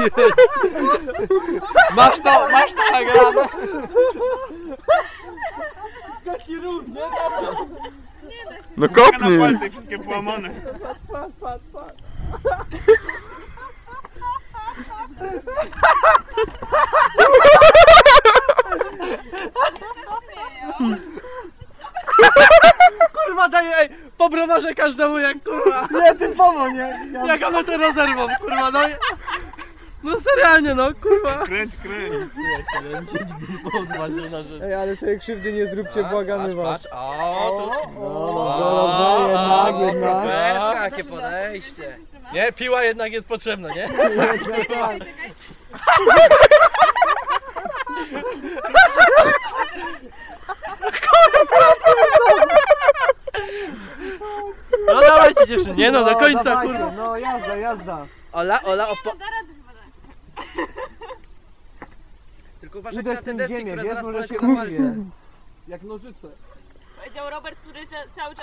Masz to nagrane? Taki rów, nie? No kopnij! Palce wszystkie połamane. Patrz. Kurwa daje, ej, po browarze każdemu jak kurwa. Nie, typowo, nie? Jak one to rozerwą, kurwa, no. No serialnie, no, kurwa. Kręć. Ej, ale sobie krzywdy nie zróbcie, błagamy was. Patrz, o, tu. Dobrze, jednak. Super, jakie podejście. Nie, piła jednak jest potrzebna, nie? Jednak tak. No dawajcie dziewczyny, nie no, do końca, dawajcie, kurwa. No jazda. Ola, Nie, no opo... da radę chyba dać. Tylko uważajcie Idę na w te tym deski, ziemię, które wiesz, zaraz może się polecią na palce. urwie. Jak nożyce. Powiedział Robert, który cały czas